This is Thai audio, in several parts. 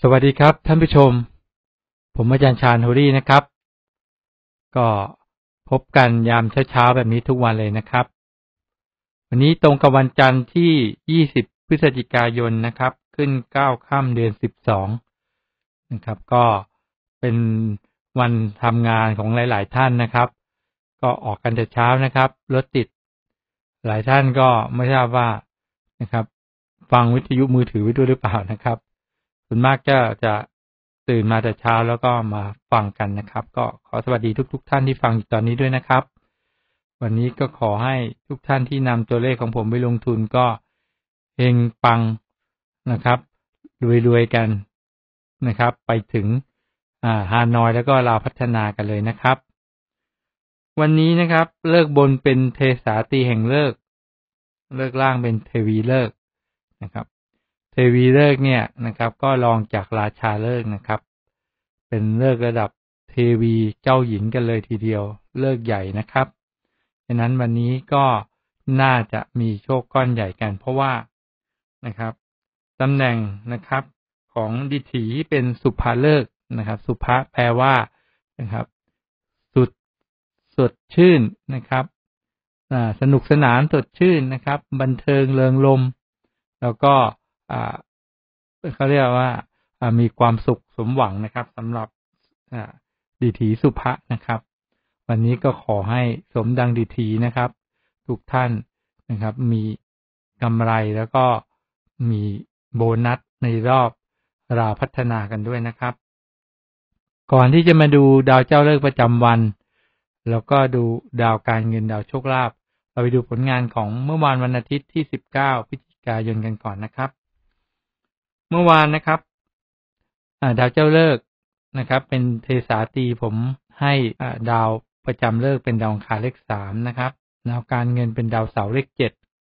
สวัสดีครับท่านผู้ชมผมอาจารย์ชาญโฮลี่นะครับก็พบกันยามเช้าแบบนี้ทุกวันเลยนะครับวันนี้ตรงกับวันจันทร์ที่20พฤศจิกายนนะครับขึ้น9ค่ำเดือน12นะครับก็เป็นวันทำงานของหลายๆท่านนะครับก็ออกกันแต่เช้านะครับรถติดหลายท่านก็ไม่ทราบว่านะครับฟังวิทยุมือถือไว้ด้วยหรือเปล่านะครับส่วนมากจะตื่นมาแต่เช้าแล้วก็มาฟังกันนะครับก็ขอสวัสดีทุกท่านที่ฟังอยู่ตอนนี้ด้วยนะครับวันนี้ก็ขอให้ทุกท่านที่นำตัวเลขของผมไปลงทุนก็เฮงปังนะครับรวยๆกันนะครับไปถึงฮานอยแล้วก็ลาวพัฒนากันเลยนะครับวันนี้นะครับเลิกบนเป็นเทสาตรีแห่งเลิกล่างเป็นเทวีเลิกนะครับเทวีเลิกเนี่ยนะครับก็รองจากราชาเลิกนะครับเป็นเลิกระดับเทวีเจ้าหญิงกันเลยทีเดียวเลิกใหญ่นะครับฉะนั้นวันนี้ก็น่าจะมีโชคก้อนใหญ่กันเพราะว่านะครับตำแหน่งนะครับของดิถีเป็นสุภาเลิกนะครับสุภะแปลว่านะครับสดชื่นนะครับสนุกสนานสดชื่นนะครับบันเทิงเริงรมย์แล้วก็เขาเรียกว่ามีความสุขสมหวังนะครับสำหรับดิถีสุภะนะครับวันนี้ก็ขอให้สมดังดิถีนะครับทุกท่านนะครับมีกำไรแล้วก็มีโบนัสในรอบราวพัฒนากันด้วยนะครับก่อนที่จะมาดูดาวเจ้าฤกษ์ประจำวันแล้วก็ดูดาวการเงินดาวโชคลาภเราไปดูผลงานของเมื่อวานวันอาทิตย์ที่19พฤศจิกายนกันก่อนนะครับเมื่อวานนะครับดาวเจ้าฤกษ์นะครับเป็นเทสาตรีผมให้ดาวประจำฤกษ์เป็นดาวอังคารเลข3นะครับดาวการเงินเป็นดาวเสาร์เลข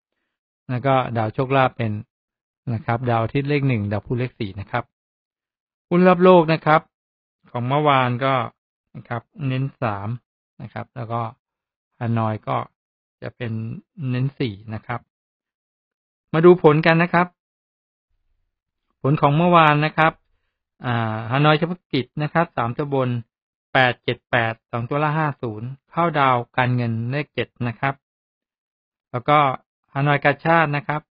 7แล้วก็ดาวโชคลาภเป็นนะครับดาวอาทิตย์เลข1ดาวพุธเลข4นะครับหุ้นรอบโลกนะครับของเมื่อวานก็นะครับเน้น3นะครับแล้วก็ฮานอยก็จะเป็นเน้น4นะครับมาดูผลกันนะครับผลของเมื่อวานนะครับฮานอยเฉพาะกิจนะครับ3ตัวบน878 2ตัวละ50เข้าดาวการเงินเลข7นะครับแล้วก็ฮานอยกาชาดนะครับ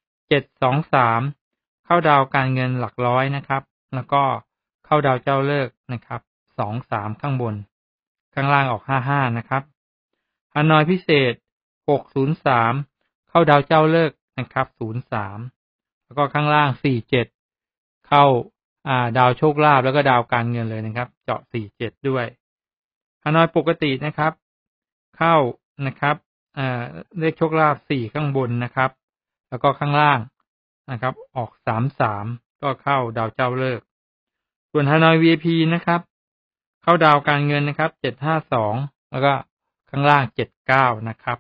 723เข้าดาวการเงินหลักร้อยนะครับแล้วก็เข้าดาวเจ้าฤกษ์นะครับ23ข้างบนข้างล่างออก55นะครับฮานอยพิเศษ603เข้าดาวเจ้าฤกษ์นะครับ03แล้วก็ข้างล่าง47เข้าดาวโชคลาภแล้วก็ดาวการเงินเลยนะครับเจาะ47ด้วยฮานอยปกตินะครับเข้านะครับเลขโชคลาภ4ข้างบนนะครับแล้วก็ข้างล่างนะครับออก33ก็เข้าดาวเจ้าฤกษ์ส่วนฮานอย VIP นะครับเข้าดาวการเงินนะครับ752แล้วก็ข้างล่าง79นะครับ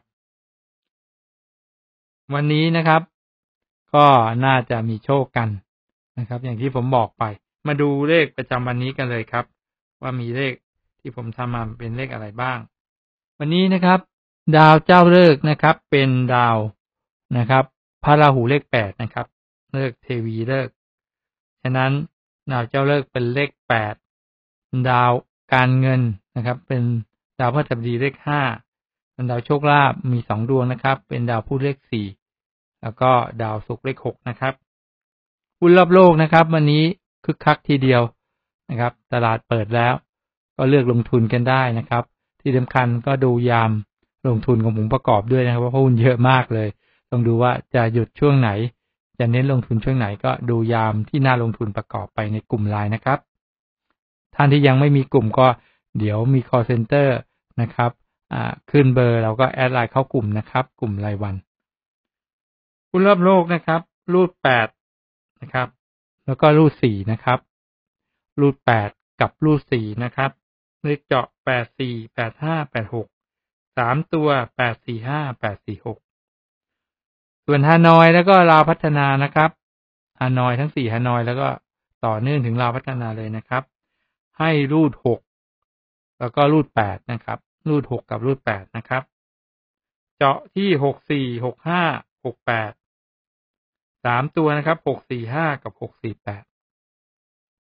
วันนี้นะครับก็น่าจะมีโชคกันนะครับอย่างที่ผมบอกไปมาดูเลขประจำวันนี้กันเลยครับว่ามีเลขที่ผมทำมาเป็นเลขอะไรบ้างวันนี้นะครับดาวเจ้าฤกษ์นะครับเป็นดาวนะครับพระราหูเลข8นะครับฤกษ์เทวีฤกษ์ฉะนั้นดาวเจ้าฤกษ์เป็นเลข8ดาวการเงินนะครับเป็นดาวพฤหัสบดีเลข5เป็นดาวโชคลาภมี2ดวงนะครับเป็นดาวพุธเลข4แล้วก็ดาวศุกร์เลข6นะครับหุ้นรอบโลกนะครับวันนี้คึกคักทีเดียวนะครับตลาดเปิดแล้วก็เลือกลงทุนกันได้นะครับที่สำคัญก็ดูยามลงทุนของผมประกอบด้วยนะครับเพราะหุ้นเยอะมากเลยต้องดูว่าจะหยุดช่วงไหนจะเน้นลงทุนช่วงไหนก็ดูยามที่น่าลงทุนประกอบไปในกลุ่มไลน์นะครับท่านที่ยังไม่มีกลุ่มก็เดี๋ยวมี call center นะครับขึ้นเบอร์เราก็แอดไลน์เข้ากลุ่มนะครับกลุ่มรายวันหุ้นรอบโลกนะครับรูด8นะครับแล้วก็รูด4นะครับรูด8กับรูด4นะครับเลขเจาะ84 85 86 3ตัว845 846ส่วนฮานอยแล้วก็ลาวพัฒนานะครับฮานอยทั้ง4ฮานอยแล้วก็ต่อเนื่องถึงลาวพัฒนาเลยนะครับให้รูด6แล้วก็รูด8นะครับรูด6กับรูด8นะครับเจาะที่64 65 68 3ตัวนะครับ645กับ648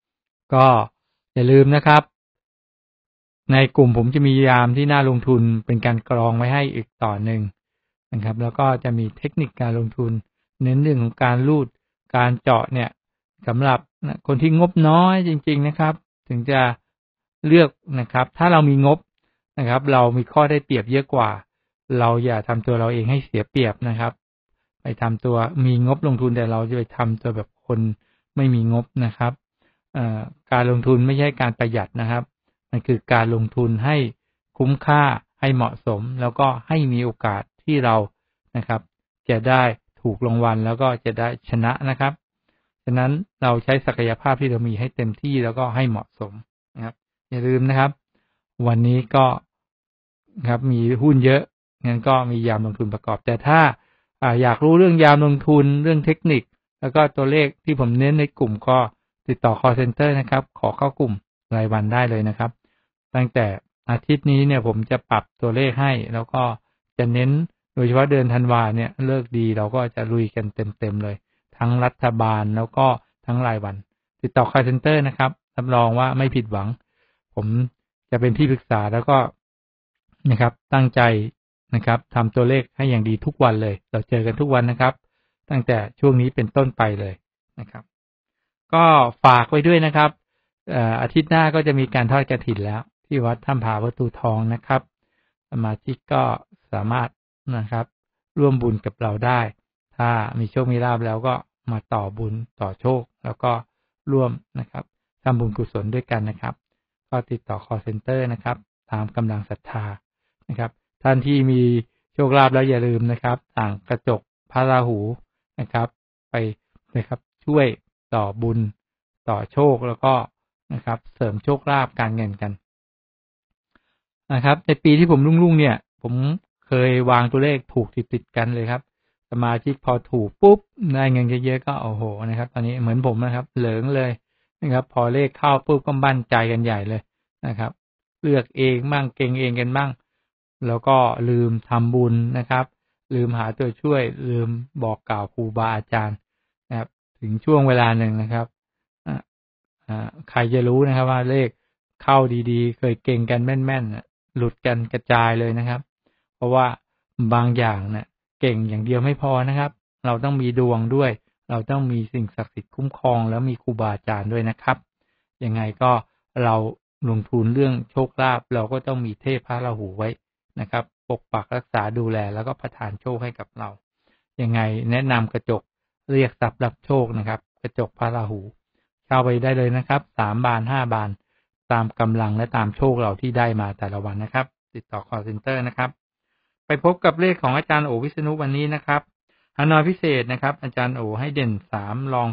ก็อย่าลืมนะครับในกลุ่มผมจะมียามที่น่าลงทุนเป็นการกรองไว้ให้อีกต่อหนึ่งนะครับแล้วก็จะมีเทคนิคการลงทุนเน้นเรื่องของการรูดการเจาะเนี่ยสำหรับคนที่งบน้อยจริงๆนะครับถึงจะเลือกนะครับถ้าเรามีงบนะครับเรามีข้อได้เปรียบเยอะกว่าเราอย่าทำตัวเราเองให้เสียเปรียบนะครับไปทำตัวมีงบลงทุนแต่เราจะไปทำตัวแบบคนไม่มีงบนะครับการลงทุนไม่ใช่การประหยัดนะครับมันคือการลงทุนให้คุ้มค่าให้เหมาะสมแล้วก็ให้มีโอกาสที่เรานะครับจะได้ถูกรางวัลแล้วก็จะได้ชนะนะครับฉะนั้นเราใช้ศักยภาพที่เรามีให้เต็มที่แล้วก็ให้เหมาะสมนะครับอย่าลืมนะครับวันนี้ก็ครับมีหุ้นเยอะงั้นก็มียามลงทุนประกอบแต่ถ้าอยากรู้เรื่องยามลงทุนเรื่องเทคนิคแล้วก็ตัวเลขที่ผมเน้นในกลุ่มก็ติดต่อ call center นะครับขอเข้ากลุ่มรายวันได้เลยนะครับตั้งแต่อาทิตย์นี้เนี่ยผมจะปรับตัวเลขให้แล้วก็จะเน้นโดยเฉพาะเดือนธันวาเนี่ยเลิกดีเราก็จะลุยกันเต็มเลยทั้งรัฐบาลแล้วก็ทั้งรายวันติดต่อ call center นะครับรับรองว่าไม่ผิดหวังผมจะเป็นที่ปรึกษาแล้วก็นะครับตั้งใจนะครับทำตัวเลขให้อย่างดีทุกวันเลยเราเจอกันทุกวันนะครับตั้งแต่ช่วงนี้เป็นต้นไปเลยนะครับก็ฝากไว้ด้วยนะครับอาทิตย์หน้าก็จะมีการทอดกฐินแล้วที่วัดถ้ำผาประตูทองนะครับสมาชิกก็สามารถนะครับร่วมบุญกับเราได้ถ้ามีโชคมีลาภแล้วก็มาต่อบุญต่อโชคแล้วก็ร่วมนะครับทำบุญกุศลด้วยกันนะครับก็ติดต่อ call center นะครับตามกำลังศรัทธานะครับท่านที่มีโชคลาภแล้วอย่าลืมนะครับต่างกระจกพระราหูนะครับไปนะครับช่วยต่อบุญต่อโชคแล้วก็นะครับเสริมโชคลาภการเงินกันนะครับในปีที่ผมรุ่งๆเนี่ยผมเคยวางตัวเลขถูกติดกันเลยครับสมาชิกพอถูกปุ๊บได้เงินเยอะๆก็โอ้โหนะครับตอนนี้เหมือนผมนะครับเหลิงเลยนะครับพอเลขเข้าปุ๊บก็บั่นใจกันใหญ่เลยนะครับเลือกเองบ้างเก่งเองกันบ้างแล้วก็ลืมทำบุญนะครับลืมหาตัวช่วยลืมบอกกล่าวครูบาอาจารย์นะครับถึงช่วงเวลาหนึ่งนะครับใครจะรู้นะครับว่าเลขเข้าดีๆเคยเก่งกันแม่นๆหลุดกันกระจายเลยนะครับเพราะว่าบางอย่างเนี่ยเก่งอย่างเดียวไม่พอนะครับเราต้องมีดวงด้วยเราต้องมีสิ่งศักดิ์สิทธิ์คุ้มครองแล้วมีครูบาอาจารย์ด้วยนะครับยังไงก็เราลงทุนเรื่องโชคลาภเราก็ต้องมีเทพพระราหูไว้นะครับปกปักรักษาดูแลแล้วก็ประทานโชคให้กับเรายังไงแนะนำกระจกเรียกทรัพย์รับโชคนะครับกระจกพระราหูเข้าไปได้เลยนะครับ3 บาน5 บานตามกำลังและตามโชคเราที่ได้มาแต่ละวันนะครับติดต่อ call center นะครับไปพบกับเลขของอาจารย์โอวิษณุวันนี้นะครับฮานอยพิเศษนะครับอาจารย์โอให้เด่น3รอง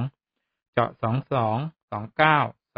2เจาะ22 29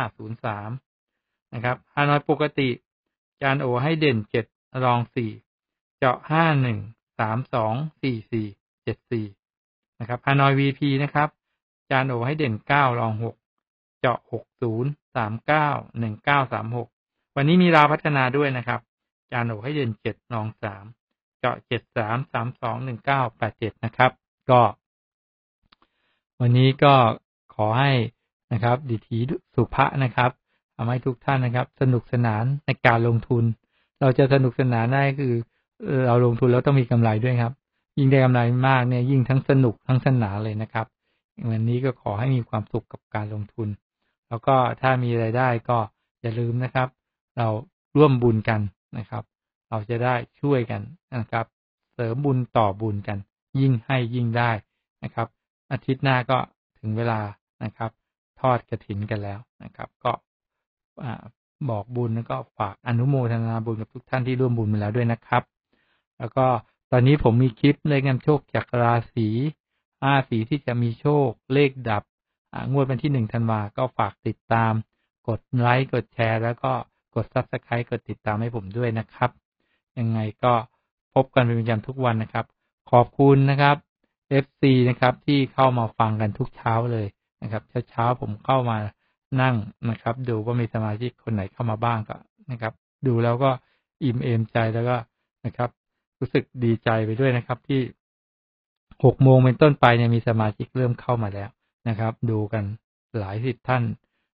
35 03นะครับฮานอยปกติอาจารย์โอให้เด่น7รอง4เจาะ51 32 44 74นะครับฮานอย VP นะครับอาจารย์โอให้เด่น9รอง6เจาะ60 39 19 36วันนี้มีราวพัฒนาด้วยนะครับอาจารย์โอให้เด่น7รอง3เจาะ73 32 19 87นะครับก็วันนี้ก็ขอให้นะครับดิถีสุภะนะครับทำให้ทุกท่านนะครับสนุกสนานในการลงทุนเราจะสนุกสนานได้คือเราลงทุนแล้วต้องมีกำไรด้วยครับยิ่งได้กำไรมากเนี่ยยิ่งทั้งสนุกทั้งสนานเลยนะครับวันนี้ก็ขอให้มีความสุขกับการลงทุนแล้วก็ถ้ามีรายได้ก็อย่าลืมนะครับเราร่วมบุญกันนะครับเราจะได้ช่วยกันนะครับเสริมบุญต่อบุญกันยิ่งให้ยิ่งได้นะครับอาทิตย์หน้าก็ถึงเวลานะครับทอดกฐินกันแล้วนะครับก็บอกบุญแล้วก็ฝากอนุโมทนาบุญกับทุกท่านที่ร่วมบุญมาแล้วด้วยนะครับแล้วก็ตอนนี้ผมมีคลิปเลขนำโชคจากราศี5 สีที่จะมีโชคเลขดับงวดวันที่1 ธันวาก็ฝากติดตามกดไลค์กดแชร์แล้วก็กด Subscribe กดติดตามให้ผมด้วยนะครับยังไงก็พบกันเป็นประจำทุกวันนะครับขอบคุณนะครับ FC นะครับที่เข้ามาฟังกันทุกเช้าเลยนะครับเช้าผมเข้ามานั่งนะครับดูว่ามีสมาชิกคนไหนเข้ามาบ้างก็นะครับดูแล้วก็อิ่มเอมใจแล้วก็นะครับรู้สึกดีใจไปด้วยนะครับที่6 โมงเป็นต้นไปเนี่ยมีสมาชิกเริ่มเข้ามาแล้วนะครับดูกันหลาย10 ท่าน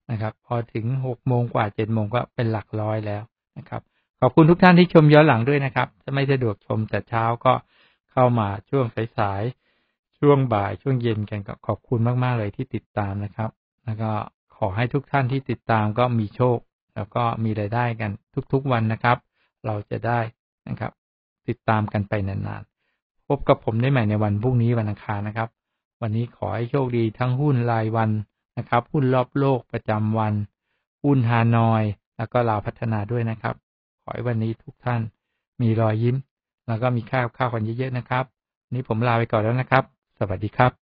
นะครับพอถึง6 โมงกว่า7 โมงก็เป็นหลักร้อยแล้วนะครับขอบคุณทุกท่านที่ชมย้อนหลังด้วยนะครับถ้าไม่สะดวกชมแต่เช้าก็เข้ามาช่วงสายๆช่วงบ่ายช่วงเย็นกันก็ขอบคุณมากๆเลยที่ติดตามนะครับแล้วก็ขอให้ทุกท่านที่ติดตามก็มีโชคแล้วก็มีรายได้กันทุกๆวันนะครับเราจะได้นะครับติดตามกันไปนานๆพบกับผมได้ใหม่ในวันพรุ่งนี้วันอังคารนะครับวันนี้ขอให้โชคดีทั้งหุ้นรายวันนะครับหุ้นรอบโลกประจำวันหุ้นฮานอยแล้วก็ลาวพัฒนาด้วยนะครับขอให้วันนี้ทุกท่านมีรอยยิ้มแล้วก็มีข้าวกันเยอะๆนะครับวันนี้ผมลาไปก่อนแล้วนะครับสวัสดีครับ